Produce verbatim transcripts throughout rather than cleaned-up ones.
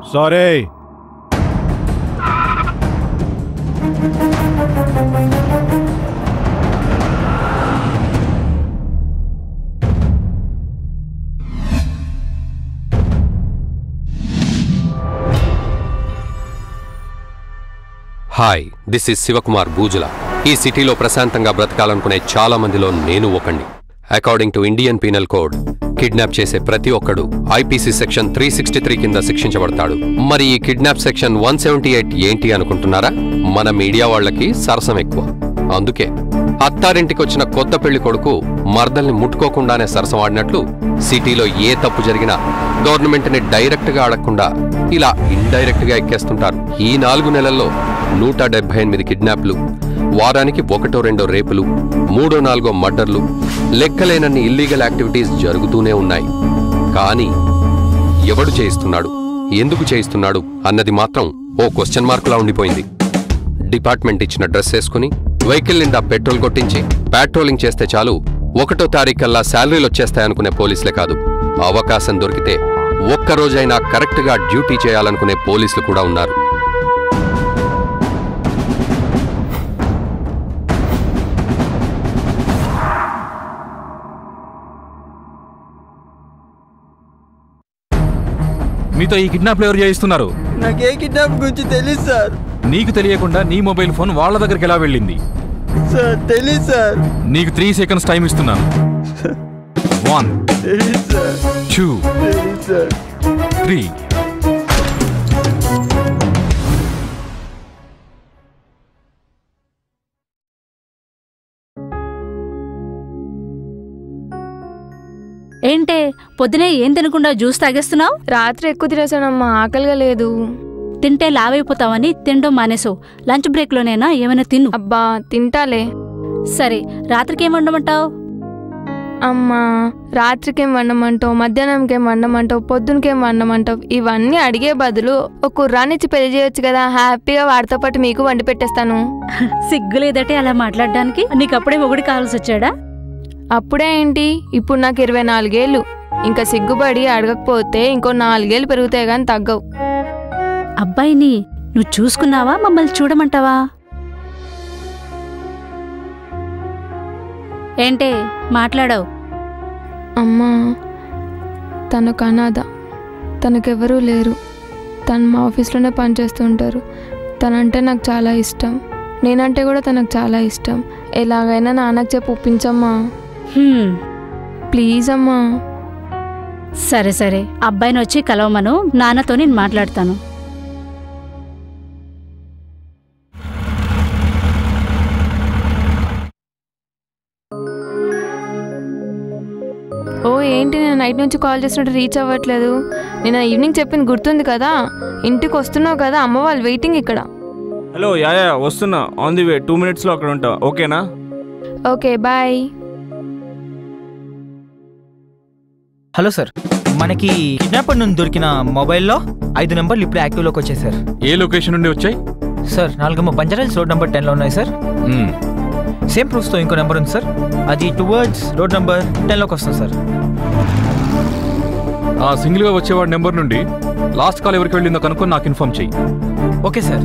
Sorry. Hi, this is Shivakumar Boojula. ఈ సిటీలో ప్రశాంతంగా బ్రతకాలనుకునే చాలా మందిలో నేను ఒకణ్ణి. According to Indian penal code, kidnap చేసే ప్రతి ఒక్కడు IPC section three sixty three కింద శిక్షించబడతాడు. మరి ఈ kidnap section one seventy eight ఏంటి అనుకుంటున్నారా? మన మీడియా వాళ్లకి సరసం ఎక్కువ. అందుకే అత్తారింటికొచ్చిన కొత్త పెళ్లి కొడుకు మర్దల్ని ముట్టుకోకుండానే సరసం ఆడినట్లు సిటీలో ఏ తప్పు జరిగినా గవర్నమెంట్ ని డైరెక్ట్ గా అడగకుండా ఇలా ఇండైరెక్ట్ గా ఎక్కేస్తుంటారు. ఈ నాలుగు నెలల్లో నూట డెబ్బై ఎనిమిది కిడ్నాప్లు, వారానికి ఒకటో రెండో రేపులు, మూడో నాలుగో మర్డర్లు, లెక్కలేనన్ని ఇల్లీగల్ యాక్టివిటీస్ జరుగుతూనే ఉన్నాయి. కానీ ఎవడు చేయిస్తున్నాడు, ఎందుకు చేయిస్తున్నాడు అన్నది మాత్రం ఓ క్వశ్చన్ మార్కులా ఉండిపోయింది. డిపార్ట్మెంట్ ఇచ్చిన డ్రెస్ వేసుకుని వెహికల్ నిండా పెట్రోల్ కొట్టించి పెట్రోలింగ్ చేస్తే చాలు ఒకటో తారీఖల్లా శాలరీలు వచ్చేస్తాయనుకునే పోలీసులే కాదు, అవకాశం దొరికితే ఒక్కరోజైనా కరెక్ట్ గా డ్యూటీ చేయాలనుకునే పోలీసులు కూడా ఉన్నారు. మీతో ఈ కిడ్నాప్ ఎవరు చేయిస్తున్నారు? నాకే కిడ్నాప్ గురించి తెలియదు సార్. నీకు తెలియకుండా నీ మొబైల్ ఫోన్ వాళ్ళ దగ్గరికి ఎలా వెళ్ళింది? సార్ తెలియదు సార్. నీకు త్రీ సెకండ్స్ టైం ఇస్తున్నాను. One, two, three. ఏంటే పొద్దునే ఏం తినకుండా జ్యూస్ తాగేస్తున్నావు? రాత్రి ఎక్కువ తినేసానమ్మా, ఆకలిగా లేదు. తింటే లావైపోతావని తినడం మానేసో. లంచ్ బ్రేక్ లోనేనా ఏమైనా తిను. అబ్బా తింటాలే. సరే, రాత్రికేం వండమంటావు? అమ్మా రాత్రికేం వండమంటావు, మధ్యాహ్నంకేం వండమంటావు, పొద్దునకేం వండమంటావు? ఇవన్నీ అడిగే బదులు ఒక కుర్రాన్నిచ్చి పెళ్లి చేయొచ్చు కదా, హ్యాపీగా వాడితో పాటు మీకు వండి పెట్టేస్తాను. సిగ్గులేదటే అలా మాట్లాడడానికి? నీకప్పుడే మొగుడి కావాల్సి వచ్చాడా? అప్పుడే ఏంటి, ఇప్పుడు నాకు ఇరవై నాలుగేళ్ళు. ఇంకా సిగ్గుపడి అడగకపోతే ఇంకో నాలుగేళ్ళు పెరుగుతాయి గాని తగ్గవు. అబ్బాయిని నువ్వు చూసుకున్నావా, మమ్మల్ని చూడమంటావా? ఏంటే మాట్లాడావు? అమ్మా తనకు అనాథ, తనకెవరూ లేరు. తను మా ఆఫీస్లోనే పనిచేస్తూ ఉంటారు. తనంటే నాకు చాలా ఇష్టం, నేనంటే కూడా తనకు చాలా ఇష్టం. ఎలాగైనా నాన్నకు చెప్పి ఒప్పించమ్మా ప్లీజ్ అమ్మా. సరే సరే, అబ్బాయిని వచ్చి కలవమను, నాన్నతో నేను మాట్లాడతాను. ఓ ఏంటి, నేను నైట్ నుంచి కాల్ చేసినట్టు రీచ్ అవ్వట్లేదు? నేను ఈవినింగ్ చెప్పింది గుర్తుంది కదా, ఇంటికి వస్తున్నావు కదా, అమ్మ వాళ్ళు వెయిటింగ్ ఇక్కడ. హలో యా యా వస్తున్నా, ఆన్ ది వే, టూ మినిట్స్లో అక్కడ ఉంటా, ఓకేనా? Okay bye. హలో సార్, మనకి కిడ్నాపర్ నుండి దొరికిన మొబైల్లో ఐదు నెంబర్లు ఇప్పుడు యాక్టివ్లోకి వచ్చాయి సార్. ఏ లొకేషన్ నుండి వచ్చాయి సార్? నాలుగమ్మ బంజారాల్స్ రోడ్ నెంబర్ టెన్లో ఉన్నాయి సార్. సేమ్ ప్రూఫ్తో ఇంకో నెంబర్ ఉంది సార్, అది టువర్డ్స్ రోడ్ నెంబర్ టెన్లోకి వస్తుంది సార్. ఆ సింగిల్గా వచ్చేవాడి నెంబర్ నుండి లాస్ట్ కాల్ ఎవరికి వెళ్ళిందో కనుక్కొని నాకు ఇన్ఫార్మ్ చెయ్యి. Okay sir.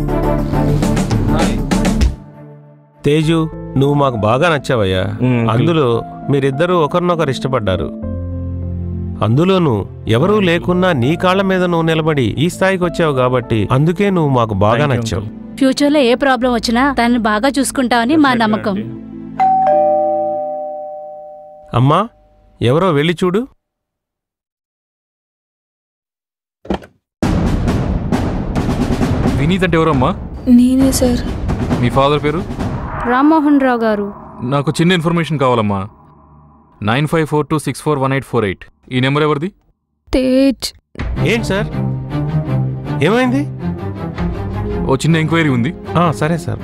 తేజు, నువ్వు మాకు బాగా నచ్చావయ్యా. అందులో మీరిద్దరూ ఒకరినొకరు ఇష్టపడ్డారు. అందులోనూ ఎవరూ లేకున్నా నీ కాళ్ల మీద నువ్వు నిలబడి ఈ స్థాయికి వచ్చావు కాబట్టి అందుకే నువ్వు మాకు బాగా నచ్చావు. ఫ్యూచర్ లో ఏ ప్రాబ్లం వచ్చినా తనని బాగా చూసుకుంటావని మా నమ్మకం. అమ్మా ఎవరో వెళ్ళి చూడు. వినీత్ అంటే ఎవరమ్మా? నేనే సార్. మీ ఫాదర్ పేరు? రామ్మోహన్ రావు గారు. నాకు చిన్న ఇన్ఫర్మేషన్ కావాలమ్మా. Nine five four two six four one eight four eight ఈ నెంబర్ ఎవరిది? తేజ్. ఏంటి సార్, ఏమైంది? ఓ చిన్న ఎంక్వైరీ ఉంది. సరే sir.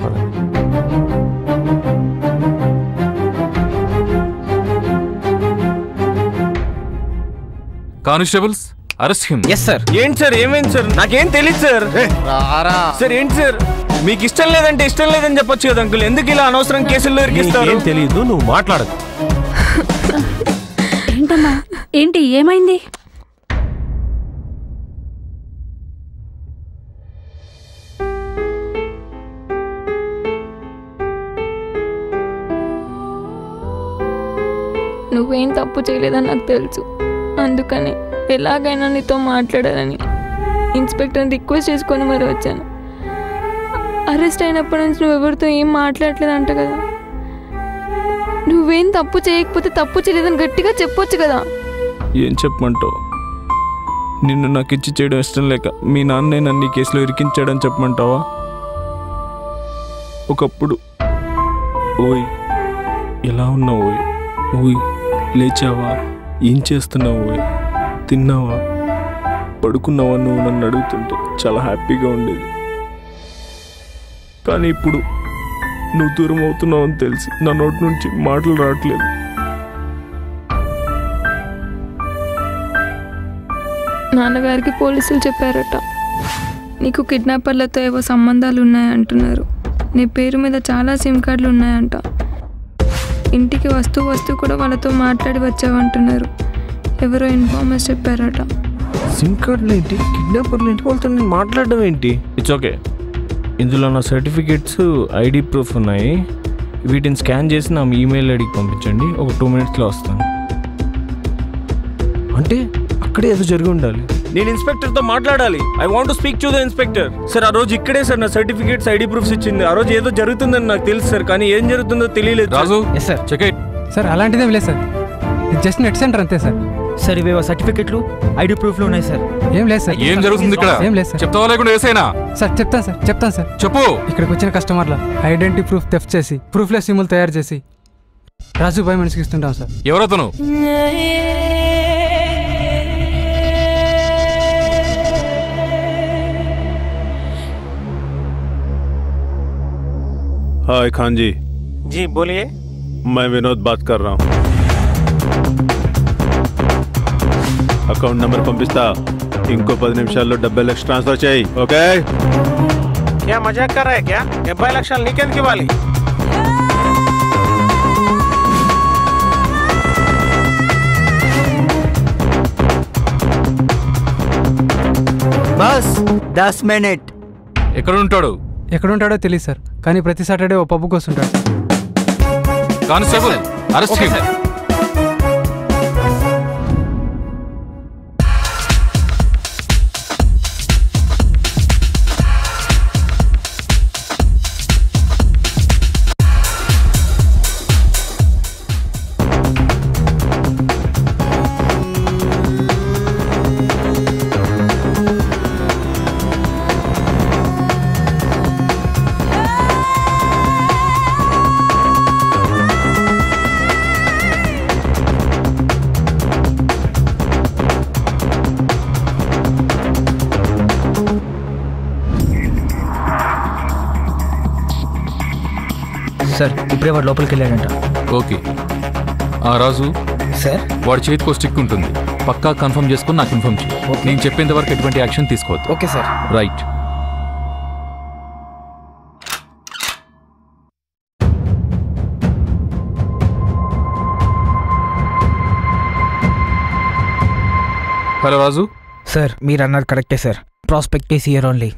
Constables arrest him. Yes sir. ఏంటి సార్, ఏమైంది సార్? నాకేం తెలియదు సార్. సార్ ఏంటి సార్, మీకు ఇష్టం లేదంటే ఇష్టం లేదని చెప్పొచ్చు కదా అంకుల్, ఎందుకు ఇలా అనవసరం కేసుల్లో ఇరికిస్తారు? ఏం తెలియదు, నువ్వు మాట్లాడదు. ఏంటమ్మా, ఏంటి ఏమైంది? నువ్వేం తప్పు చేయలేదని నాకు తెలుసు. అందుకని ఎలాగైనా నీతో మాట్లాడాలని ఇన్స్పెక్టర్ని రిక్వెస్ట్ చేసుకొని మరి వచ్చాను. అరెస్ట్ అయినప్పటి నుంచి నువ్వు ఎవరితో ఏం మాట్లాడలేదు అంట కదా. నువ్వేం తప్పు చేయకపోతే తప్పు చేయలేదని గట్టిగా చెప్పొచ్చు కదా. ఏం చెప్పమంటావు? నిన్ను నాకు ఇచ్చి చేయడం ఇష్టం లేక మీ నాన్నే నన్ను ఈ కేసులో ఇరికించాడని చెప్పమంటావా? ఒకప్పుడు ఓయ్ ఎలా ఉన్నావు? ఓయ్ ఓయ్ లేచావా? ఏం చేస్తున్నావు? ఓయ్ తిన్నావా? పడుకున్నావా? నువ్వు నన్ను అడుగుతుంటే చాలా హ్యాపీగా ఉండేది. కానీ ఇప్పుడు నువ్వు దూరం అవుతున్నావు అని తెలిసి నా నోటి నుంచి మాటలు రావట్లేదు. నాన్నగారికి పోలీసులు చెప్పారట, నీకు కిడ్నాపర్లతో ఏవో సంబంధాలు ఉన్నాయంటున్నారు. నీ పేరు మీద చాలా సిమ్ కార్డులు ఉన్నాయంట. ఇంటికి వస్తూ వస్తూ కూడా వాళ్ళతో మాట్లాడి వచ్చావంటున్నారు. ఎవరో ఇన్ఫార్మర్స్ చెప్పారట. సిమ్ కార్డులు ఏంటి? కిడ్నాపర్లు ఏంటి? వాళ్ళతో నేను మాట్లాడడం ఏంటి? It's okay. ఇందులో నా సర్టిఫికేట్స్, ఐడి ప్రూఫ్ ఉన్నాయి. వీటిని స్కాన్ చేసి నా ఈమెయిల్ ఐడికి పంపించండి. ఒక టూ మినిట్స్లో వస్తాను. అంటే అక్కడే ఏదో జరిగి ఉండాలి. నేను ఇన్స్పెక్టర్తో మాట్లాడాలి. I want to speak to the inspector. Sir ఆ రోజు ఇక్కడే సార్ నా సర్టిఫికేట్స్, ఐడి ప్రూఫ్స్ ఇచ్చింది. ఆ రోజు ఏదో జరుగుతుందని నాకు తెలుసు సార్, కానీ ఏం జరుగుతుందో తెలియలేదు. Raju sir check it. Sir అలాంటిదే లేదు సార్, ఇది జస్ట్ నెట్ సెంటర్ అంతే సార్. సార్ ఇవేవో సర్టిఫికెట్లు, ఐడి ప్రూఫ్లు ఉన్నాయి సార్. ఏం లేదు సార్. ఏం జరుగుతుంది ఇక్కడ? ఏం లేదు సార్. చెప్తావా లేకుండా వేసేనా? సార్ చెప్తాను సార్, చెప్తాను సార్. చెప్పు. ఇక్కడికి వచ్చిన కస్టమర్ల ఐడెంటిటీ ప్రూఫ్ థెఫ్ట్ చేసి ప్రూఫ్లెస్ సిమ్లు తయారు చేసి రాజు భాయ్ మనిషికి ఇస్తుంటాం సార్. ఎవరతను? हाय खान जी। जी बोलिए। मैं विनोद बात कर रहा हूँ। अकाउंट नंबर पंपिस्ता इंको पद निमिषाల్లో డెబ్బై లక్షలు ట్రాన్స్ఫర్ చేయి. ఓకే? क्या मजाक कर रहा है क्या? డెబ్బై లక్షలు నీకెందుకు ఇవ్వాలి? बस दस मिनट। ఎక్కడ ఉంటాడు? ఎక్కడ ఉంటాడో తెలియదు సార్, కానీ ప్రతి సాటర్డే ఓ పబ్కి వస్తుంటాడు. Constable arrest him. సార్ ఇప్పుడే వాడు లోపలికి వెళ్ళాడంట. ఓకే. ఆ రాజు సార్ వాడి చేతికి స్టిక్ ఉంటుంది, పక్కా కన్ఫర్మ్ చేసుకుని నాకు ఇన్ఫార్మ్ చేయి. నేను చెప్పేంత వరకు ఎటువంటి యాక్షన్ తీసుకోవద్దు. Okay sir. Right. Hello Raju. Sir మీరు అన్నారు కరెక్టే sir. Prospect is here only.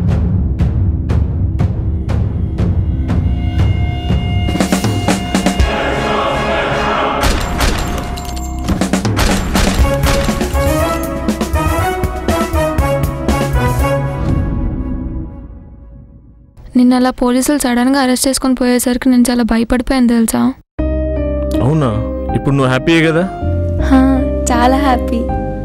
నిన్న అలా పోలీసులు సడన్గా అరెస్ట్ చేసుకొని పోయేసరికి నేను చాలా భయపడిపోయాను తెలుసా. అవునా? ఇప్పుడు నువ్వు హ్యాపీయే కదా? చాలా హ్యాపీ.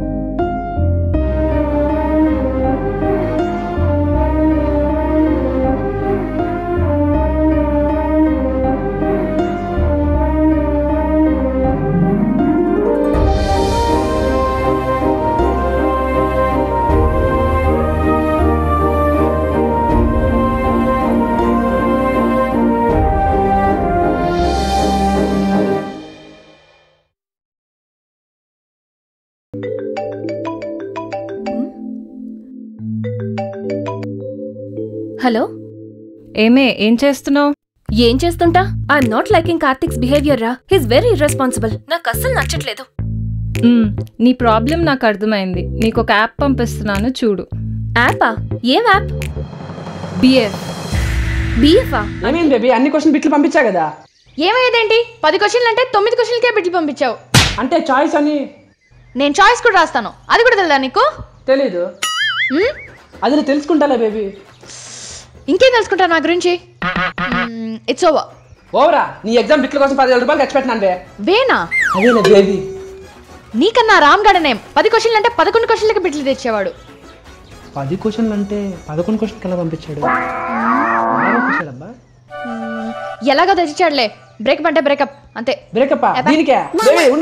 హలో ఏమే, ఏం చేస్తున్నావు? ఏం చేస్తుంటా? I'm not liking Kartik's behaviour రా. He's very irresponsible. నాకు అస్సలు నచ్చట్లేదు. నీ ప్రాబ్లం నాకు అర్థమైంది. నీకు ఒక యాప్ పంపిస్తున్నాను, చూడు. యాపా? ఏం యాప్? బిఎఫ్. బిఎఫా? ఏమైంది బేబీ? అన్ని క్వశ్చన్ బిట్లు పంపించా కదా. ఏమయ్యేదేంటి? పది క్వశ్చన్లు అంటే తొమ్మిది క్వశ్చన్లకే బిట్లు పంపించావు. అంటే చాయిస్ అని. నేను చాయిస్ కూడా రాస్తాను, అది కూడా తెలుదా నీకు? తెలీదు. అది నేను తెలుసుకుంటాలే బేబీ. ఇంకేం తెలుసుకుంటా నా గురించి? It's over. ఓవరా? నీ ఎగ్జామ్ బిట్ల కోసం పదివేల రూపాయలు ఖర్చు పెట్టినాను బే. వేనా? అదేనా బేబీ? నీకన్నా రామ్ గడనేం పది క్వశ్చన్లు అంటే పదకొండు క్వశ్చన్లకి బిట్లు తెచ్చేవాడు. పది క్వశ్చన్లు అంటే పదకొండు క్వశ్చన్ కల్లా పంపించాడు. ఎలాగో తెచ్చాడులే. బ్రేకప్ అంటే బ్రేకప్ అంతే. బ్రేకప్ దీనికే